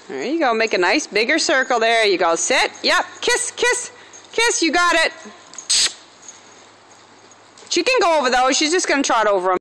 There you go. Make a nice bigger circle. There you go. Sit. Yep. Kiss, kiss, kiss. You got it. She can go over those. She's just going to trot over them.